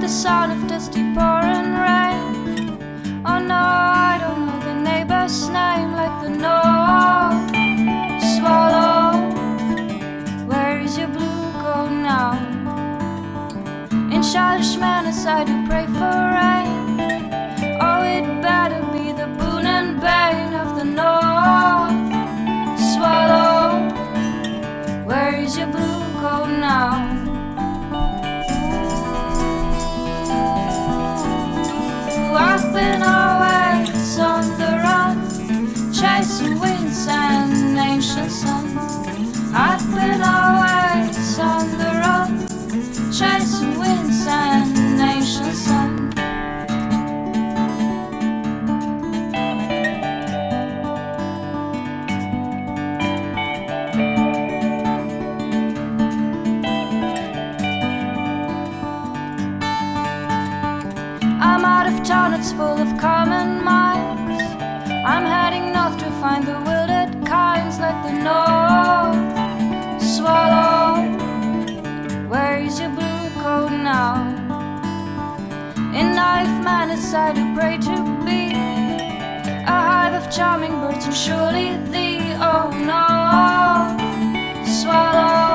the sound of dusty pouring rain. Oh no, I don't know the neighbor's name, like the north swallow. Where is your blue coat now? In childish madness I do pray for rain. Oh, it better be the boon and bane of the north swallow. Where is your blue coat now? I've been always on the run, chasing winds and ancient sun. I've been always on the run, chasing winds and ancient sun. I'm out of town, it's full of common minds. I'm heading north to find the wildered kinds, like the north swallow. Where is your blue coat now? In life, man, it's I do pray to be a hive of charming birds, and surely thee, oh no, swallow.